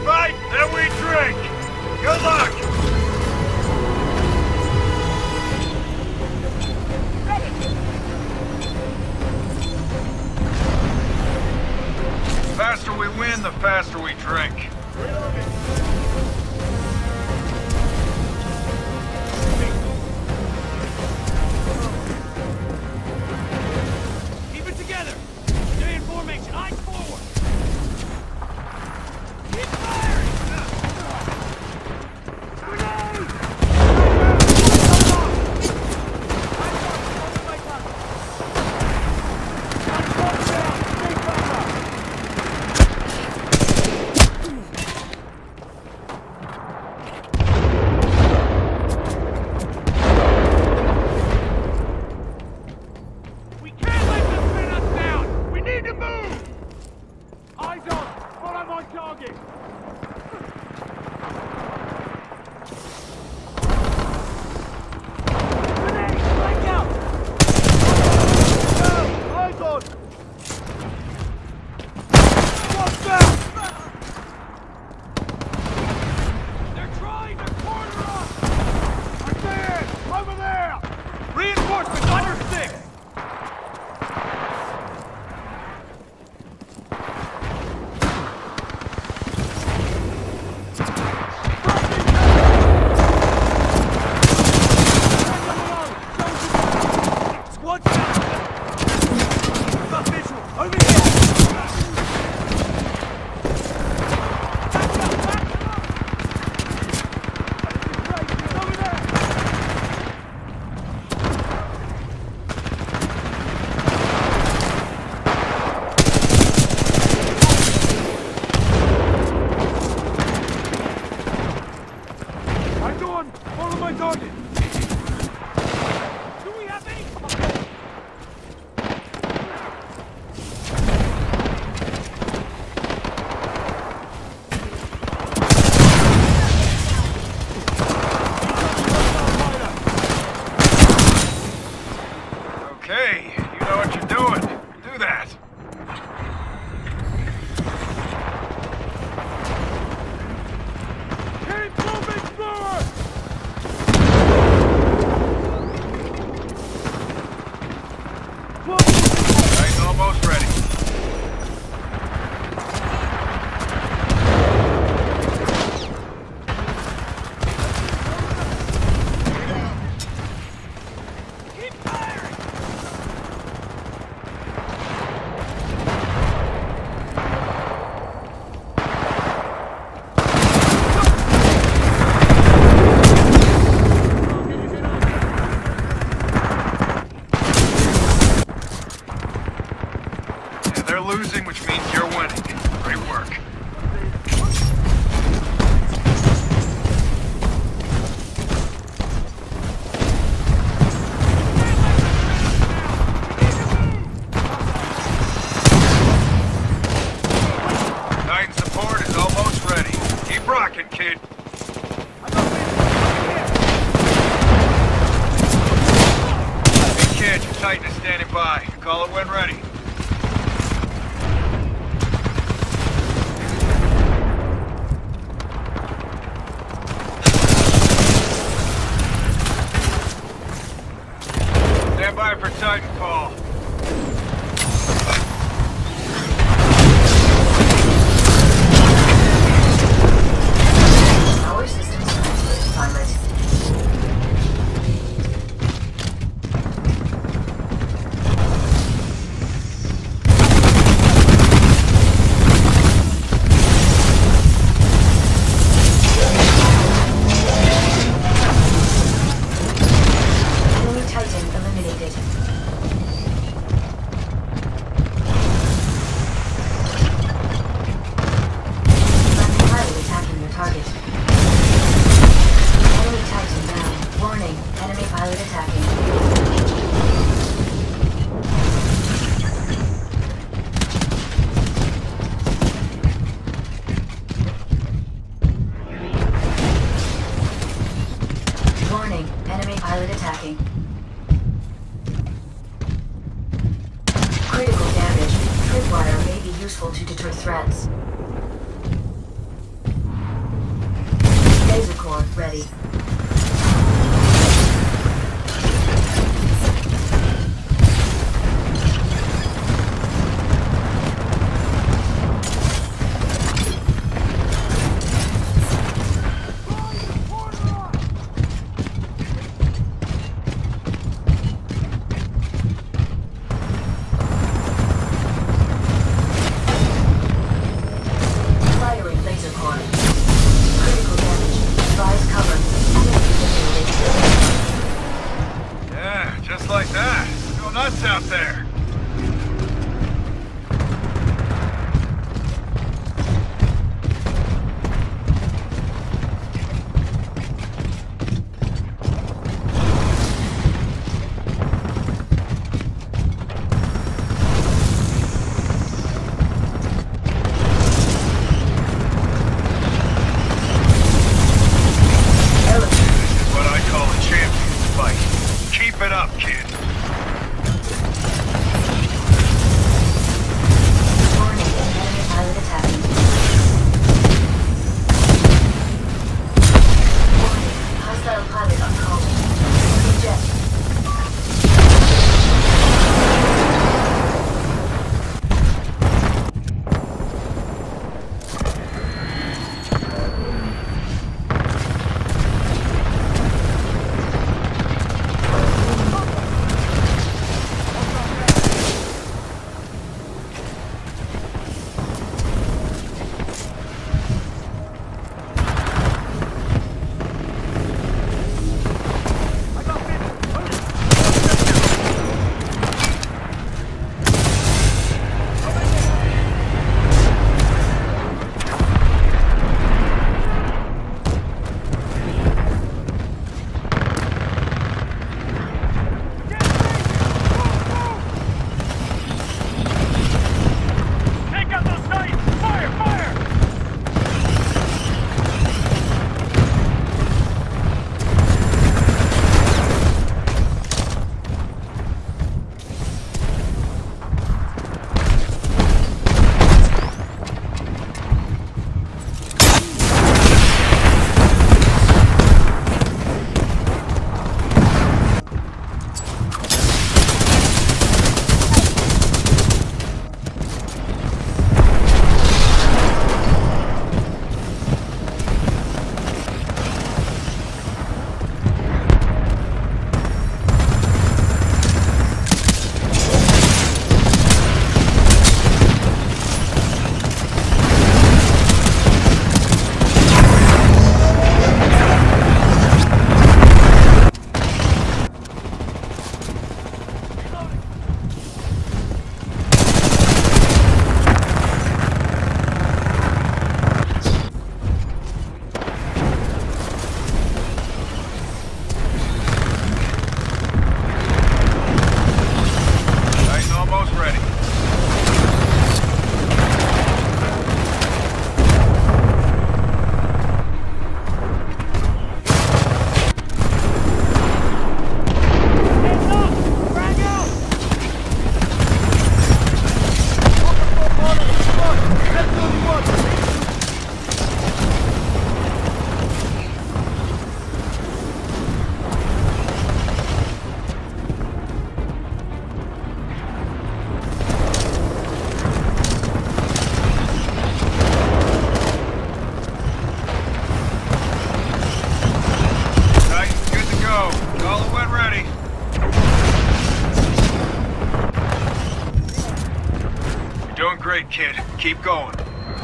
fight, then we drink. Good luck. The faster we win, the faster we drink. Keep it together! Stay in formation, eyes forward! Keep firing! Grenade! Okay, you know what you're doing. Do that. Keep moving forward! Titan's almost ready. They're losing, which means you're winning. Great work. Titan support is almost ready. Keep rocking, kid. Hey, kid, your Titan is standing by. Call it when ready. Stand by for Titanfall. Our systems are active, pilot. Enemy Titan eliminated. Friendly pilot attacking your target. Enemy Titan down. Warning, enemy pilot attacking. Warning, enemy pilot attacking. Critical damage. Tripwire may be useful to deter threats. Laser core ready. Firing laser core. Critical damage. Advise cover. Yeah, just like that. Go nuts out there. What I call a champion's fight. Keep it up, kid. Warning, enemy pilot attacking. Warning, hostile pilot on call. Eject. Take out those sights! Fire! Fire! Titan almost ready. Hands up! Frag out! Titan's good to go. Call it when ready. You're doing great, kid. Keep going.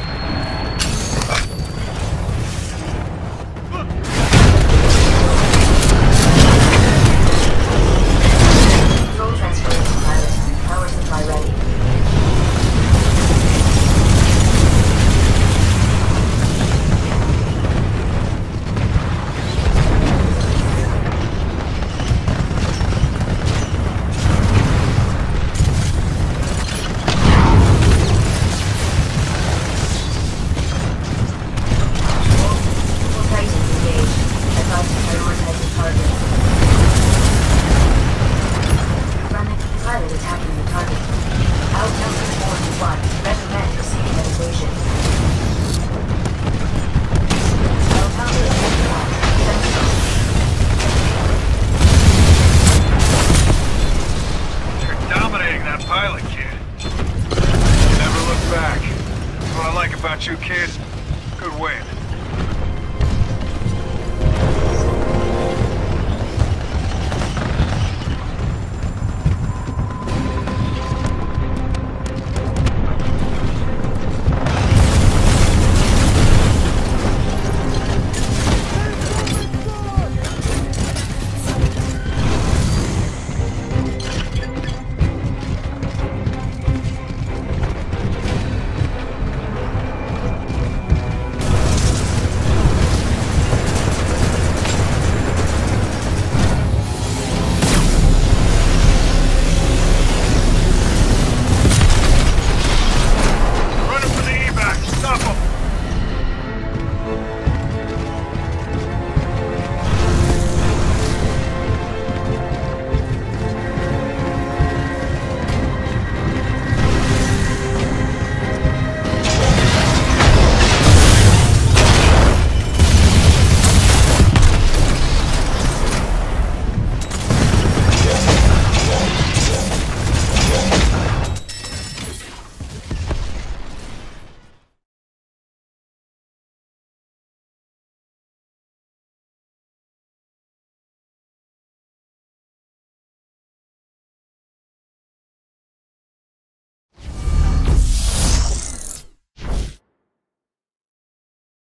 Control transfer to pilot. Power supply ready. about you, kid? Good win.